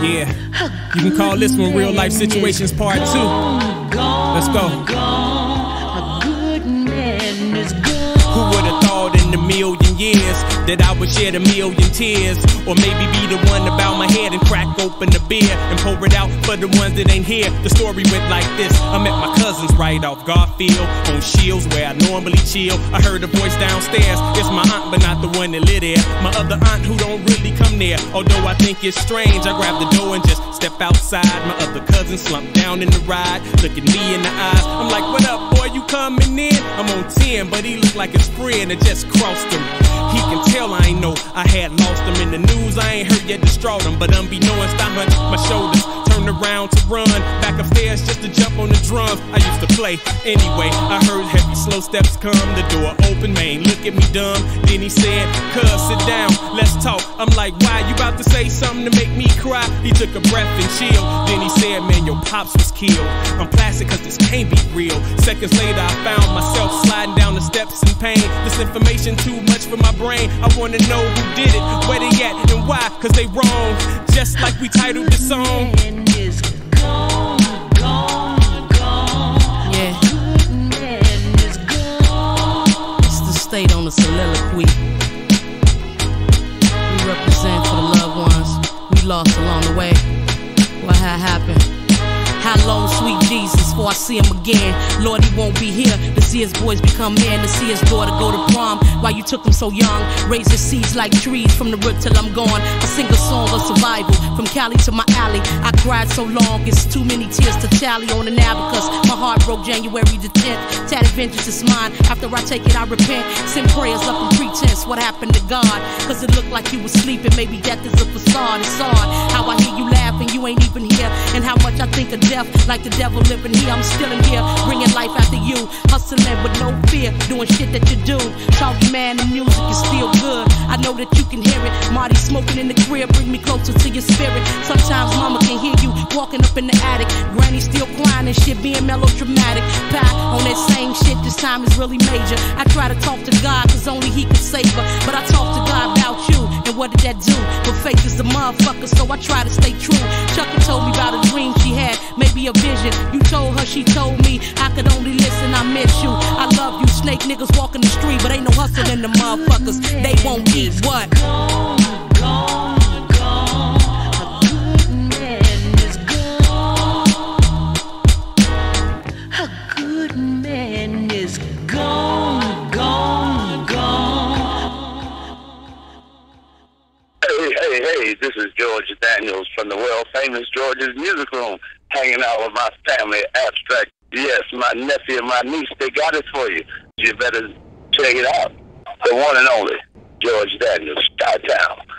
Yeah, you can call this one Real Life Situations Part 2. Let's go. Who would have thought in a million years that I would shed a million tears? Or maybe be the one to bow my head and crack open the beer and pour it out for the ones that ain't here. The story went like this. I met my cousins right off Garfield on Shields where I normally chill. I heard a voice downstairs. It's my aunt but not the one that lit there. My other aunt who don't really come near. Although I think it's strange, I grab the door and just step outside. My other cousin slumped down in the ride, looking me in the eyes. I'm like, what up, boy, you coming in? I'm on 10, but he looked like his friend had just crossed him. He can tell I ain't know I had lost him. In the news I ain't heard yet distraught him, but unbeknownst I hunched my shoulders, turned around to run back upstairs just to jump on the drums I used to play. Anyway, I heard heavy slow steps come, the door open, man, look at me dumb. Then he said, cuz sit down, let's talk. I'm like, why, you about to say something to make me cry? He took a breath and chilled. Then he said, man, your pops was killed. I'm plastic cause this can't be real. Seconds later I found myself sliding down the steps in pain. This information too much for my brain. I wanna know who did it, where they at, and why, cause they wrong. Just like we titled the song. Yeah. It's the state on the soliloquy. We represent for the loved ones we lost along the way. What had happened? How long, sweet Jesus, before I see him again? Lord, he won't be here to see his boys become men, to see his daughter go to prom. Why you took him so young? Raise his seeds like trees from the root till I'm gone. I sing a song of survival from Cali to my alley. I cried so long, it's too many tears to tally on an abacus. My heart broke January the 10th. Tatted vengeance is mine. After I take it, I repent. Send prayers up in pretense. What happened to God? Cause it looked like you was sleeping. Maybe death is a facade. It's odd how I hear you laughing, you ain't even here. And how much I think of death, like the devil living here. I'm still in here, bringing life after you. Hustling with no fear, doing shit that you do. Talking man, the music is still good. I know that you can hear it. Marty smoking in the crib, bring me closer to your spirit. Sometimes mama can hear you walking up in the attic. Granny still crying and shit, being melodramatic. Pat on that same shit, this time is really major. I try to talk to God, cause only he can save her. But I talk to God about you, and what did that do? But faith is the motherfucker, so I try to stay true. Chucky told me about a dream she had, maybe a vision. You told her, she told me I could only listen, I miss you. I love you, snake niggas walking the street, but ain't no hustle in the motherfuckers. They won't eat what? Hey, this is George Daniels from the world-famous George's Music Room, hanging out with my family, Abstract. Yes, my nephew and my niece, they got it for you. You better check it out. The one and only George Daniels, Skytown.